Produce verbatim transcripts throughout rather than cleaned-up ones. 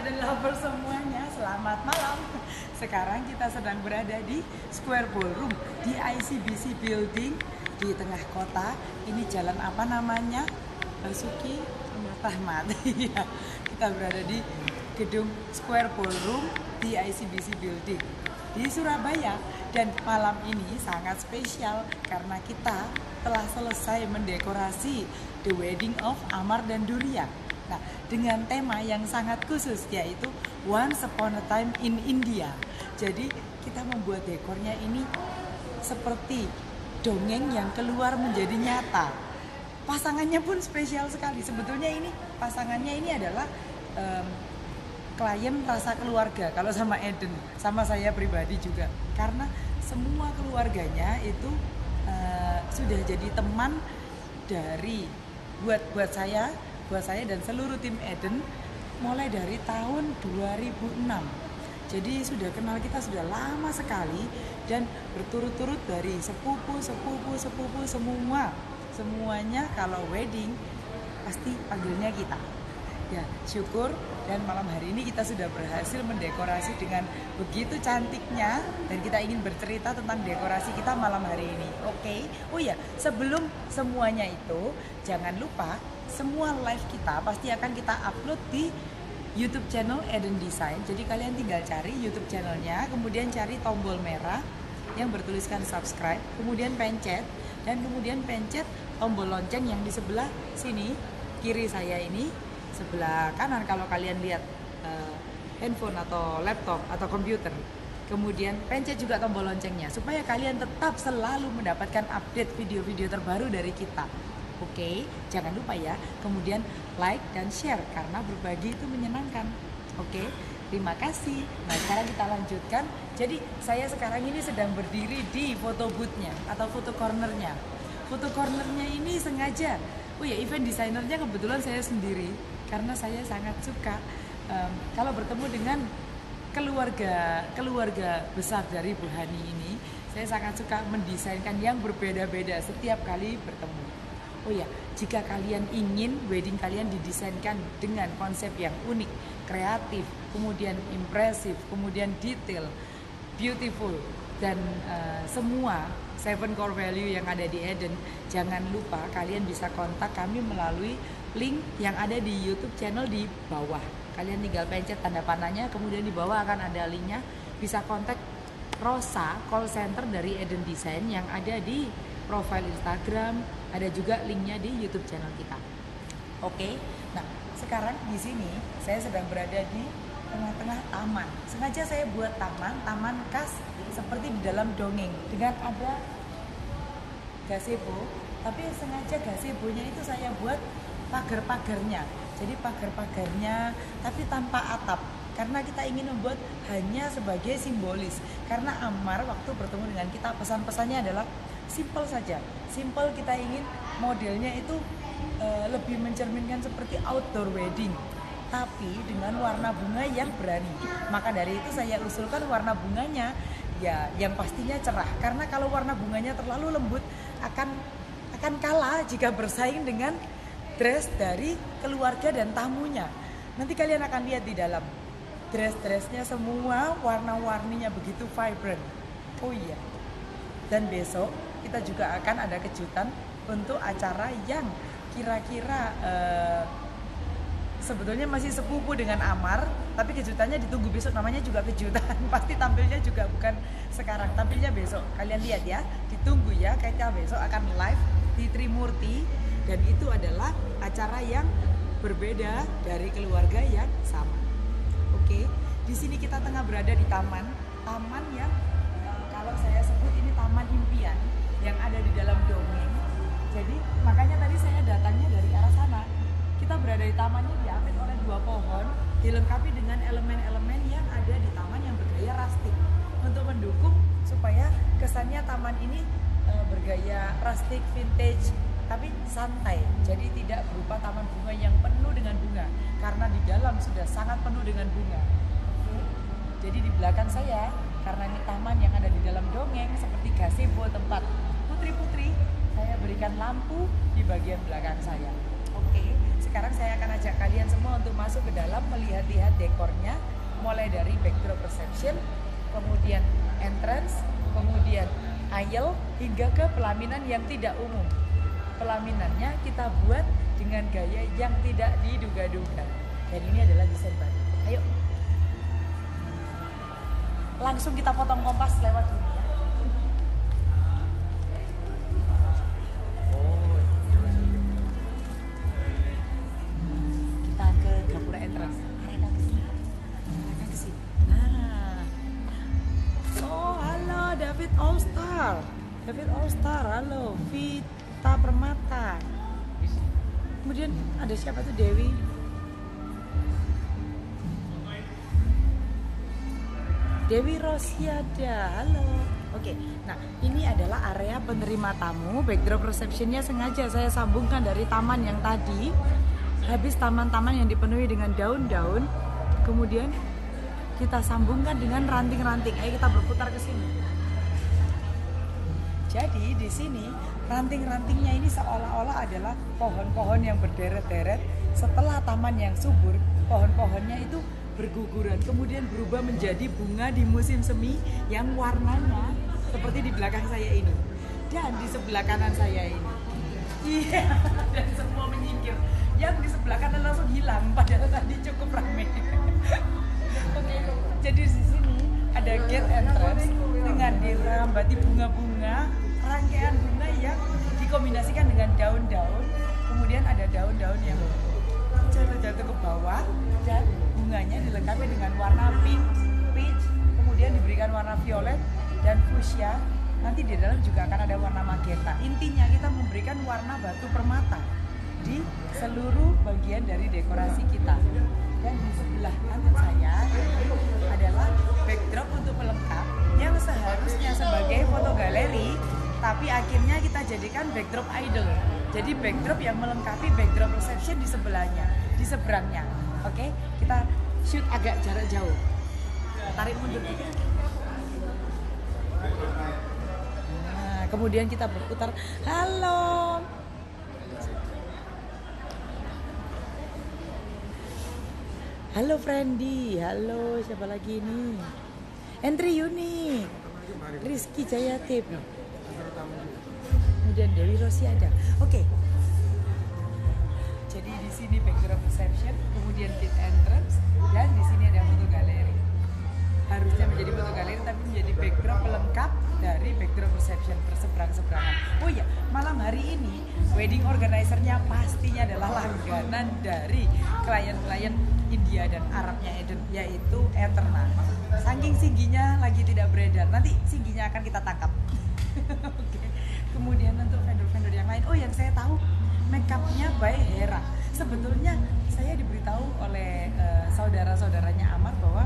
Eden lover semuanya, selamat malam. Sekarang kita sedang berada di Square Ballroom di I C B C Building di tengah kota. Ini jalan apa namanya? Basuki Rahmat. Iya, kita berada di gedung Square Ballroom di I C B C Building di Surabaya, dan malam ini sangat spesial karena kita telah selesai mendekorasi The Wedding of Amar dan Duria. Nah, dengan tema yang sangat khusus, yaitu Once Upon a Time in India. Jadi kita membuat dekornya ini seperti dongeng yang keluar menjadi nyata. Pasangannya pun spesial sekali. Sebetulnya ini pasangannya ini adalah um, klien rasa keluarga. Kalau sama Eden, sama saya pribadi juga. Karena semua keluarganya itu uh, sudah jadi teman dari buat buat saya. buat saya dan seluruh tim Eden mulai dari tahun dua ribu enam. Jadi sudah kenal kita sudah lama sekali, dan berturut-turut dari sepupu, sepupu, sepupu semua. Semuanya kalau wedding pasti panggilnya kita. Ya, syukur, dan malam hari ini kita sudah berhasil mendekorasi dengan begitu cantiknya, dan kita ingin bercerita tentang dekorasi kita malam hari ini. Oke. Okay? Oh ya, sebelum semuanya itu jangan lupa semua live kita pasti akan kita upload di YouTube channel Eden Design. Jadi kalian tinggal cari YouTube channelnya, kemudian cari tombol merah yang bertuliskan subscribe, kemudian pencet, dan kemudian pencet tombol lonceng yang di sebelah sini, kiri saya ini, sebelah kanan kalau kalian lihat uh, handphone atau laptop atau komputer. Kemudian pencet juga tombol loncengnya supaya kalian tetap selalu mendapatkan update video-video terbaru dari kita. Oke, jangan lupa ya. Kemudian like dan share karena berbagi itu menyenangkan. Oke, terima kasih. Nah, sekarang kita lanjutkan. Jadi saya sekarang ini sedang berdiri di foto booth-nya atau foto corner-nya. Foto corner-nya ini sengaja. Oh ya, event desainernya kebetulan saya sendiri karena saya sangat suka um, kalau bertemu dengan keluarga keluarga besar dari Bu Hani ini. Saya sangat suka mendesainkan yang berbeda-beda setiap kali bertemu. Oh ya, jika kalian ingin wedding kalian didesainkan dengan konsep yang unik, kreatif, kemudian impresif, kemudian detail, beautiful, dan uh, semua seven core value yang ada di Eden, jangan lupa kalian bisa kontak kami melalui link yang ada di YouTube channel di bawah. Kalian tinggal pencet tanda panahnya, kemudian di bawah akan ada linknya. Bisa kontak Rosa, call center dari Eden Design yang ada di profile Instagram, ada juga linknya di YouTube channel kita. Oke, nah sekarang di sini saya sedang berada di tengah-tengah taman. Sengaja saya buat taman, taman khas seperti di dalam dongeng dengan ada gazebo, tapi sengaja gazebonya itu saya buat pagar-pagarnya. Jadi pagar-pagarnya tapi tanpa atap. Karena kita ingin membuat hanya sebagai simbolis. Karena Amar waktu bertemu dengan kita, pesan-pesannya adalah simple saja. Simple, kita ingin modelnya itu e, lebih mencerminkan seperti outdoor wedding, tapi dengan warna bunga yang berani. Maka dari itu saya usulkan warna bunganya ya yang pastinya cerah. Karena kalau warna bunganya terlalu lembut akan akan kalah jika bersaing dengan dress dari keluarga dan tamunya. Nanti kalian akan lihat di dalam dress-dressnya semua warna-warninya begitu vibrant. Oh iya. Dan besok kita juga akan ada kejutan untuk acara yang kira-kira uh, sebetulnya masih sepupu dengan Amar, tapi kejutannya ditunggu besok, namanya juga kejutan. Pasti tampilnya juga bukan sekarang, tampilnya besok. Kalian lihat ya, ditunggu ya, kita besok akan live di Trimurti, dan itu adalah acara yang berbeda dari keluarga yang sama. Oke, di sini kita tengah berada di taman, taman yang kalau saya sebut ini taman impian yang ada di dalam dongeng. Jadi makanya tadi saya datangnya dari arah sana. Kita berada di tamannya diapit oleh dua pohon, dilengkapi dengan elemen-elemen yang ada di taman yang bergaya rustic untuk mendukung supaya kesannya taman ini e, bergaya rustic, vintage, tapi santai. Jadi tidak berupa taman bunga yang penuh dengan bunga, karena di dalam sudah sangat penuh dengan bunga. Oke. Jadi di belakang saya, karena ini taman yang ada di dalam dongeng seperti gazebo tempat putri-putri, saya berikan lampu di bagian belakang saya. Oke, sekarang saya akan ajak kalian semua untuk masuk ke dalam, melihat-lihat dekornya, mulai dari backdrop reception, kemudian entrance, kemudian aisle, hingga ke pelaminan yang tidak umum. Pelaminannya kita buat dengan gaya yang tidak diduga-duga. Dan ini adalah desain baru. Ayo, langsung kita potong kompas lewat dunia. Kita ke gapura entrance. Arahkan ke sini. Arahkan ke sini. Nah. Oh, halo David All-Star. David All-Star, halo. Vita Permata. Kemudian ada siapa tuh, Dewi? Dewi Rosiada, halo. Oke, nah ini adalah area penerima tamu. Backdrop receptionnya sengaja saya sambungkan dari taman yang tadi. Habis taman-taman yang dipenuhi dengan daun-daun, kemudian kita sambungkan dengan ranting-ranting. Ayo kita berputar ke sini. Jadi di sini ranting-rantingnya ini seolah-olah adalah pohon-pohon yang berderet-deret. Setelah taman yang subur, pohon-pohonnya itu berguguran, kemudian berubah menjadi bunga di musim semi yang warnanya seperti di belakang saya ini dan di sebelah kanan saya ini. Iya, dan semua menyingkir. Yang di sebelah kanan langsung hilang, padahal tadi cukup ramai. Oke, jadi di sini ada gate entrance dengan dirambati bunga-bunga, rangkaian bunga yang dikombinasikan dengan daun-daun. Kemudian ada daun-daun yang jatuh-jatuh ke bawah dan bunganya dilengkapi dengan warna pink, peach, kemudian diberikan warna violet dan fuchsia. Nanti di dalam juga akan ada warna magenta. Intinya kita memberikan warna batu permata di seluruh bagian dari dekorasi kita. Dan di sebelah kanan saya ini adalah backdrop untuk pelengkap yang seharusnya sebagai foto galeri, tapi akhirnya kita jadikan backdrop idol. Jadi backdrop yang melengkapi backdrop reception di sebelahnya, di seberangnya. Oke, kita shoot agak jarak jauh. Tarik mundur dikit. Nah, kemudian kita berputar. Halo. Halo Friendy. Halo, siapa lagi ini? Entry Uni. Rizky Jayatip. Kemudian Dewi Rosiada. Oke. Jadi di sini backdrop reception, kemudian gate entrance, dan di sini ada foto galeri. Harusnya menjadi foto galeri, tapi menjadi backdrop pelengkap dari backdrop reception berseberang-seberangan. Oh iya, malam hari ini wedding organizer-nya pastinya adalah langganan dari klien-klien India dan Arabnya Eden, yaitu Eterna. Saking singginya lagi tidak beredar, nanti singginya akan kita tangkap. Oke. Kemudian untuk vendor-vendor yang lain, oh yang saya tahu makeupnya by Hera. Sebetulnya saya diberitahu oleh uh, saudara-saudaranya Amar bahwa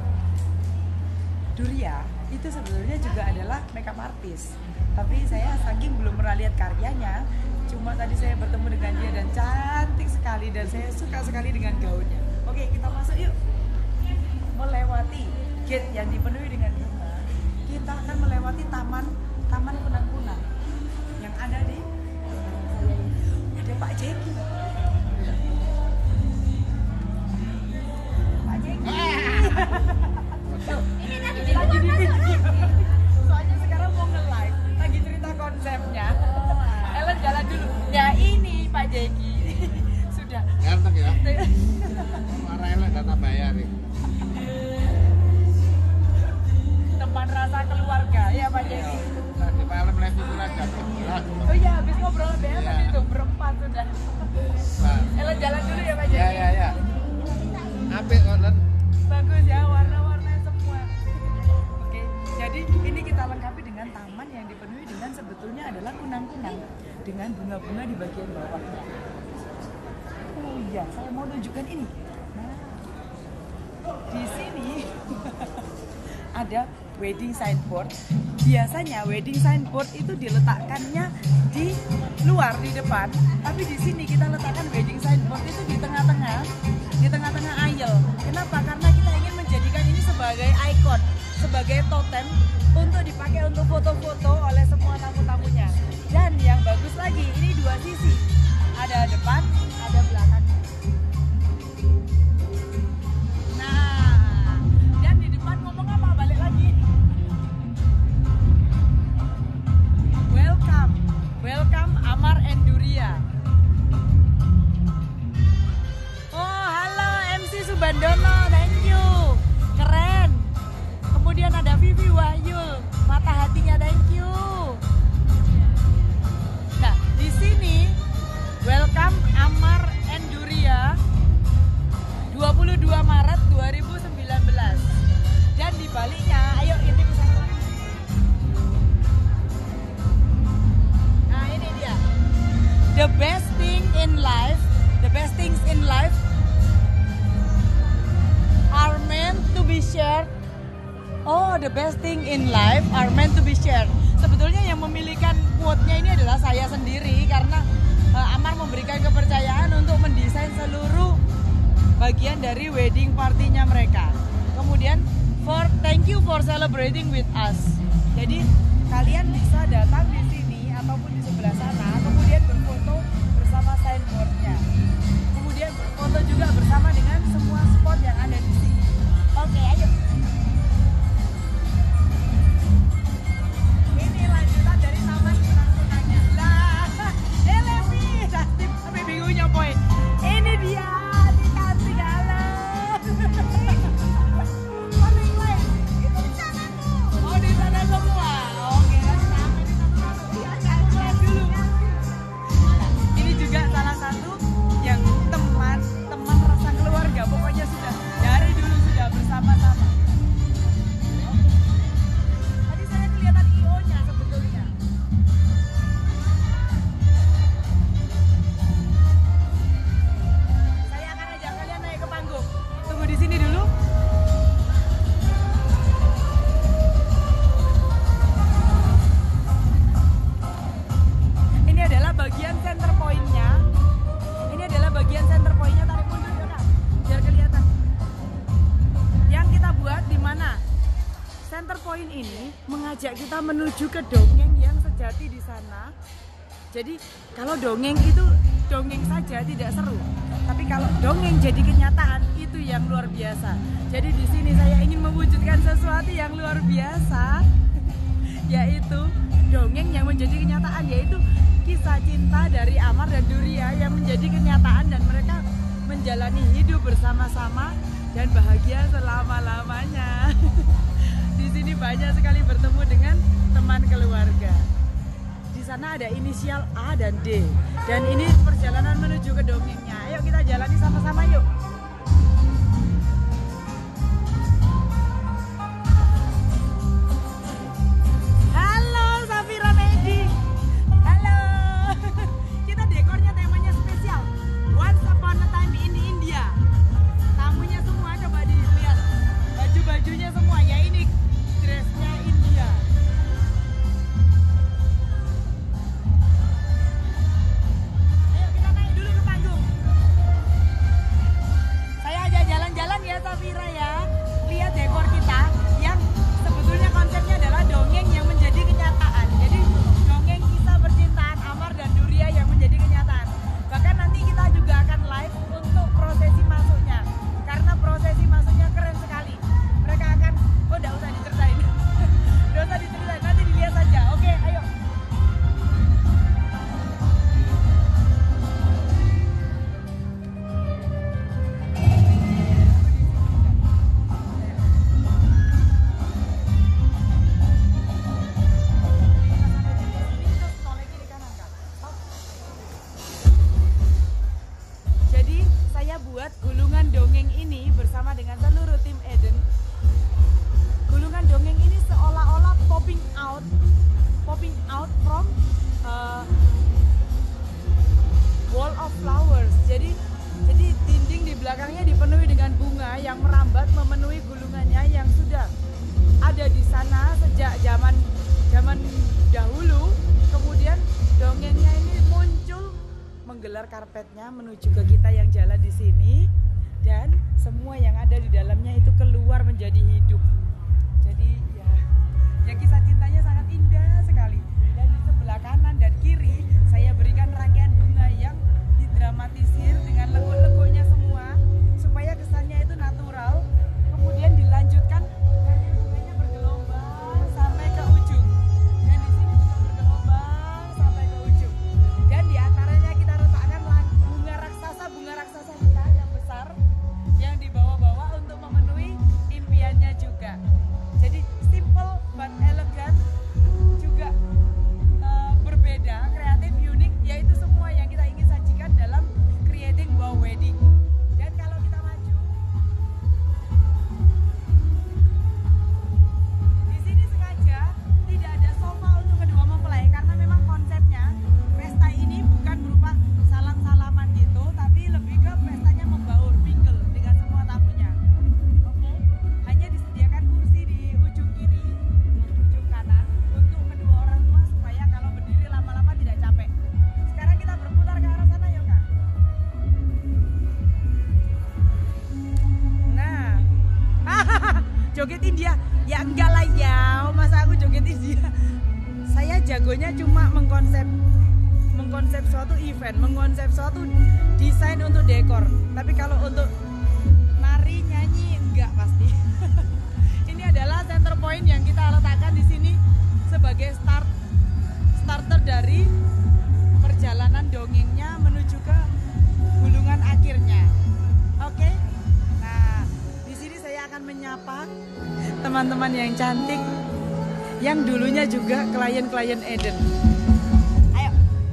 Duria itu sebetulnya juga adalah makeup artist. Tapi saya saking belum pernah lihat karyanya, cuma tadi saya bertemu dengan dia dan cantik sekali dan saya suka sekali dengan gaunnya. Oke, kita masuk yuk. Melewati gate yang dipenuhi dengan bunga, kita akan melewati taman taman kunang-kunang yang ada di ada Pak Jeki. Pak Jeki. Ini lagi di lagi di video. Soalnya sekarang mau nge-live, lagi cerita konsepnya. Ellen jalan dulu. Ya ini Pak Jeki. Sudah. Ganteng ya. Marah Ellen data bayar nih. Teman rasa keluarga ya Pak Jeki. Tadi Pak Ellen live itu lagi. Oh iya, habis ngobrol sama Ellen tadi tuh berempat sudah. Ellen jalan dulu ya Pak Jeki. Ya ya ya. Apik kok Ellen. Bagus ya, warna-warnanya semua. Oke, jadi ini kita lengkapi dengan taman yang dipenuhi dengan sebetulnya adalah kunang-kunang dengan bunga-bunga di bagian bawahnya. Oh iya, saya mau tunjukkan ini. Nah, di sini ada wedding signboard. Biasanya wedding signboard itu diletakkannya di luar di depan, tapi di sini kita letakkan wedding signboard itu di tengah-tengah, di tengah-tengah aisle. Kenapa? Karena kita ingin menjadikan ini sebagai ikon, sebagai totem untuk dipakai untuk foto-foto oleh semua tamu-tamunya. Dan yang bagus lagi, ini dua sisi, ada depan, ada belakang. in life, the best things in life are meant to be shared. Oh, the best thing in life are meant to be shared. Sebetulnya yang memilihkan quote-nya ini adalah saya sendiri karena uh, Amar memberikan kepercayaan untuk mendesain seluruh bagian dari wedding partinya mereka. Kemudian for thank you for celebrating with us. Jadi kalian bisa datang di sini ataupun di sebelah sana, kemudian berfoto bersama signboardnya. Kemudian berfoto juga bersama dengan semua spot yang ada di sini. Oke, ayo. Ini lanjutan dari taman kenang-kenangnya. Lah, eh Levi, Dustin, tapi bingungnya boy. Ini dia. Center point ini mengajak kita menuju ke dongeng yang sejati di sana. Jadi kalau dongeng itu dongeng saja tidak seru, tapi kalau dongeng jadi kenyataan itu yang luar biasa. Jadi di sini saya ingin mewujudkan sesuatu yang luar biasa, yaitu dongeng yang menjadi kenyataan, yaitu kisah cinta dari Amar dan Duria yang menjadi kenyataan dan mereka menjalani hidup bersama-sama dan bahagia selama-lamanya. Di sini banyak sekali bertemu dengan teman keluarga. Di sana ada inisial A dan D. Dan ini perjalanan menuju ke dongengnya. Ayo kita jalani sama-sama yuk. Halo Safira Medi. Halo. Kita dekornya temanya spesial. Once upon a time in India. Tamunya semua coba dilihat. Baju-bajunya semua ya ini. Dressnya India. Ayo kita naik dulu ke panggung. Saya ajak jalan-jalan ya Safira ya. Lihat dekor kita yang sebetulnya konsepnya adalah dongeng yang menjadi kenyataan. Jadi dongeng kisah percintaan Amar dan Duria yang menjadi kenyataan. Bahkan nanti kita juga akan live untuk prosesi masuknya. Karena prosesi masuknya keren sekali. Mereka akan, oh enggak usah diceritain. Enggak usah diceritain, nanti dilihat saja. Oke, ayo. Jadi saya buat gulungan dongeng ini bersama dengan seluruh tim Eden. Gulungan dongeng ini seolah-olah popping out, popping out from uh, wall of flowers. Jadi, jadi dinding di belakangnya dipenuhi dengan bunga yang merambat memenuhi gulungannya yang sudah ada di sana sejak zaman zaman dahulu. Kemudian dongengnya ini muncul menggelar karpetnya menuju ke kita yang jalan di sini dan semua yang ada di dalamnya itu keluar menjadi hidup. Jadi ya, ya kisah cintanya sangat indah sekali. Dan di sebelah kanan dan kiri saya berikan rangkaian bunga yang didramatisir dengan lekuk-lekuknya semua supaya kesannya itu natural. Kemudian dilanjutkan rangkaian bunganya bergelombang sampai ke ujung. Dan di sini juga bergelombang sampai ke ujung. Dan di antaranya kita letakkan bunga raksasa, bunga raksasa kita yang besar yang dibawa-bawa untuk memenuhi impiannya juga. Jadi simple but elegant, juga uh, berbeda, kreatif, unik, yaitu semua yang kita ingin saja joget India. Ya enggak lah ya, masa aku joget India. Saya jagonya cuma mengkonsep mengkonsep suatu event, mengkonsep suatu desain untuk dekor. Tapi kalau untuk nari nyanyi enggak pasti. Ini adalah center point yang kita letakkan di sini sebagai start starter dari perjalanan dongengnya menuju ke gulungan akhirnya. Oke. Nah, di sini saya akan menyapa teman-teman yang cantik yang dulunya juga klien-klien Eden. Ayo.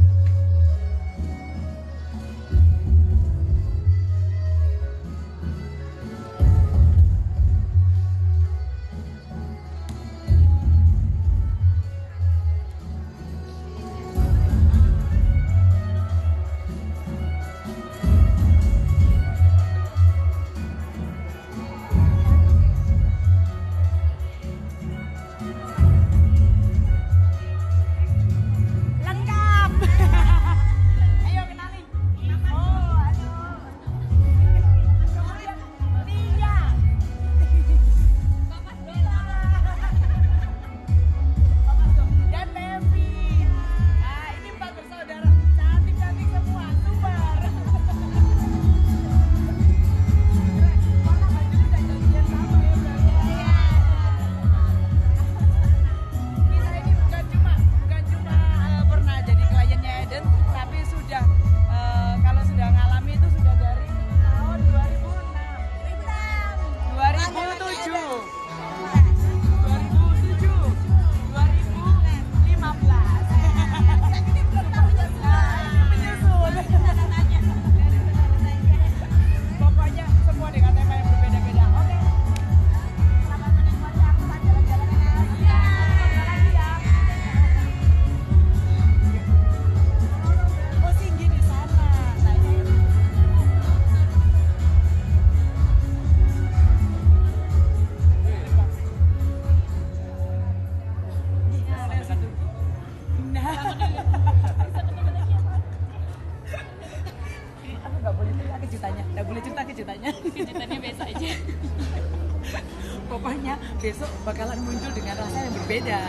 Pokoknya besok bakalan muncul dengan rasa yang berbeda.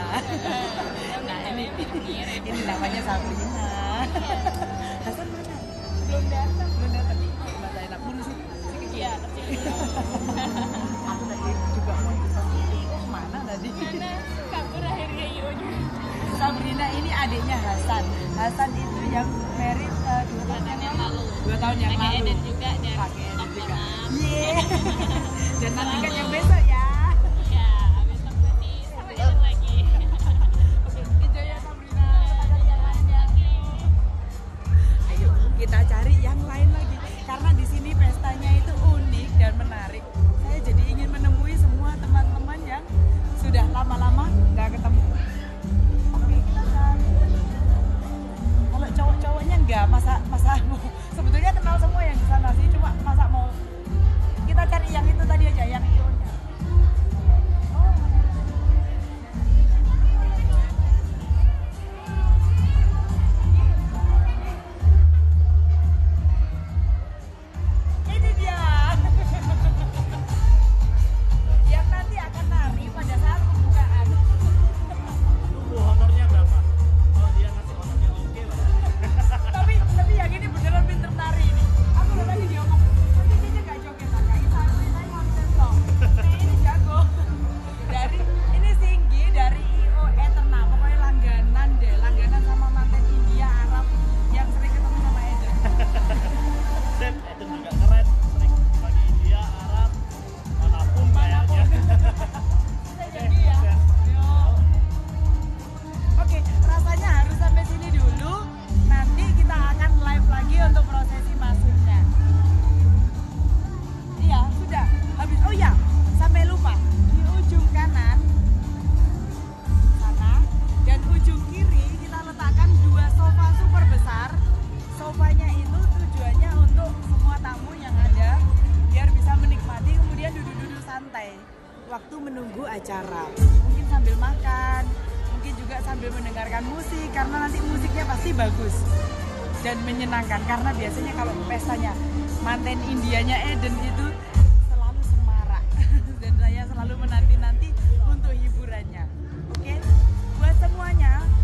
Nah ini ini namanya Sabrina. Hasan mana? Belum datang. Belum datang. Mas enak buru sih. Si kecil. Iya kecil. Aku tadi juga mau ditanya. Oh mana tadi? Mana? Kabur akhirnya Yonya. Sabrina ini adiknya Hasan. Hasan itu yang married uh, dua tahun yang lalu. Dua tahun yang lalu. Pakai Eden juga dan pakai Eden juga. Iya. Dan nantikan yang besok ya. Kita cari yang lain lagi karena di sini pestanya itu unik dan menarik. Saya jadi ingin menemui semua teman-teman yang sudah lama-lama nggak ketemu. Oke, kita cari. Kalau cowok-cowoknya nggak, masa masa mau sebetulnya kenal semua yang di sana sih, cuma masa mau kita cari yang itu tadi aja, yang ionya. Waktu menunggu acara, mungkin sambil makan, mungkin juga sambil mendengarkan musik, karena nanti musiknya pasti bagus dan menyenangkan. Karena biasanya kalau pestanya manten Indianya Eden itu selalu semarak dan saya selalu selalu menanti-nanti untuk hiburannya. Oke, buat semuanya